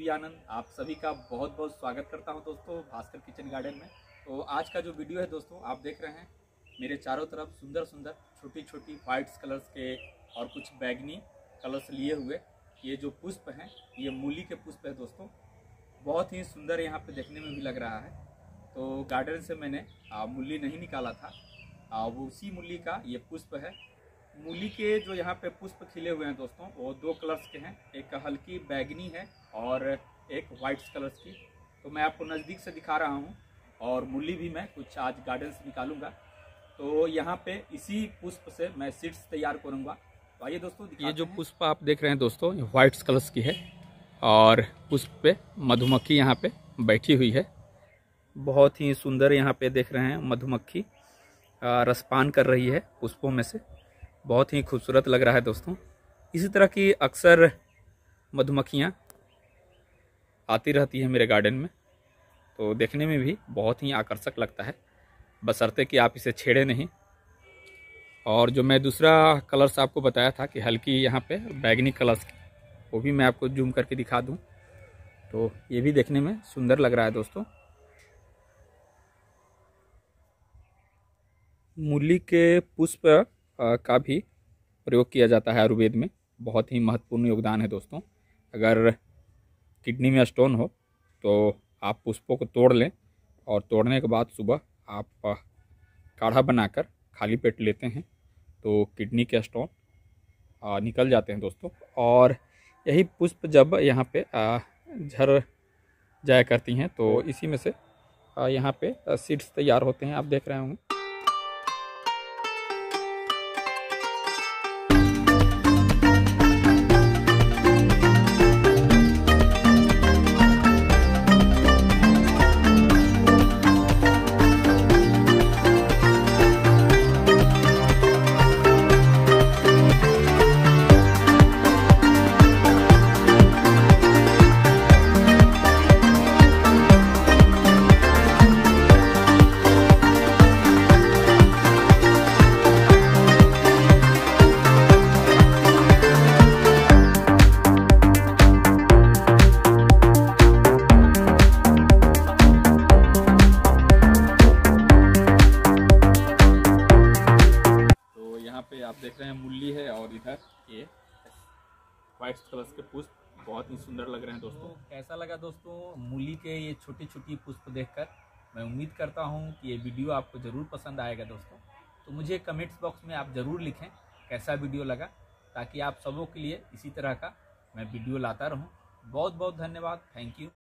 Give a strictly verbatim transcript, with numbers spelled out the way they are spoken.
आनंद, आप सभी का बहुत बहुत स्वागत करता हूं दोस्तों भास्कर किचन गार्डन में। तो आज का जो वीडियो है दोस्तों, आप देख रहे हैं मेरे चारों तरफ सुंदर सुंदर छोटी छोटी वाइट्स कलर्स के और कुछ बैगनी कलर्स लिए हुए ये जो पुष्प हैं, ये मूली के पुष्प है दोस्तों। बहुत ही सुंदर यहाँ पे देखने में भी लग रहा है। तो गार्डन से मैंने मूली नहीं निकाला था, वो उसी मूली का ये पुष्प है। मूली के जो यहाँ पे पुष्प खिले हुए हैं दोस्तों, वो दो कलर्स के हैं, एक हल्की बैगनी है और एक वाइट कलर्स की। तो मैं आपको नज़दीक से दिखा रहा हूँ और मूली भी मैं कुछ आज गार्डन से निकालूंगा। तो यहाँ पे इसी पुष्प से मैं सीड्स तैयार करूँगा। तो आइए दोस्तों, ये जो पुष्प आप देख रहे हैं दोस्तों, ये वाइट कलर्स की है और पुष्प पे मधुमक्खी यहाँ पे बैठी हुई है। बहुत ही सुंदर यहाँ पे देख रहे हैं, मधुमक्खी रसपान कर रही है पुष्पों में से। बहुत ही खूबसूरत लग रहा है दोस्तों। इसी तरह की अक्सर मधुमक्खियाँ आती रहती है मेरे गार्डन में, तो देखने में भी बहुत ही आकर्षक लगता है, बशर्ते कि आप इसे छेड़े नहीं। और जो मैं दूसरा कलर्स आपको बताया था कि हल्की यहाँ पे बैगनी कलर्स की, वो भी मैं आपको जूम करके दिखा दूँ। तो ये भी देखने में सुंदर लग रहा है दोस्तों। मूली के पुष्प का भी प्रयोग किया जाता है आयुर्वेद में, बहुत ही महत्वपूर्ण योगदान है दोस्तों। अगर किडनी में स्टोन हो तो आप पुष्पों को तोड़ लें और तोड़ने के बाद सुबह आप काढ़ा बनाकर खाली पेट लेते हैं तो किडनी के स्टोन निकल जाते हैं दोस्तों। और यही पुष्प जब यहाँ पे झड़ जाया करती हैं तो इसी में से यहाँ पे सीड्स तैयार होते हैं, आप देख रहे होंगे। पे आप देख रहे हैं मूली है और इधर ये वाइट कलर्स के पुष्प बहुत ही सुंदर लग रहे हैं दोस्तों। कैसा लगा दोस्तों मूली के ये छोटी छोटी पुष्प देखकर? मैं उम्मीद करता हूं कि ये वीडियो आपको ज़रूर पसंद आएगा दोस्तों। तो मुझे कमेंट्स बॉक्स में आप ज़रूर लिखें कैसा वीडियो लगा, ताकि आप सबों के लिए इसी तरह का मैं वीडियो लाता रहूं। बहुत बहुत धन्यवाद, थैंक यू।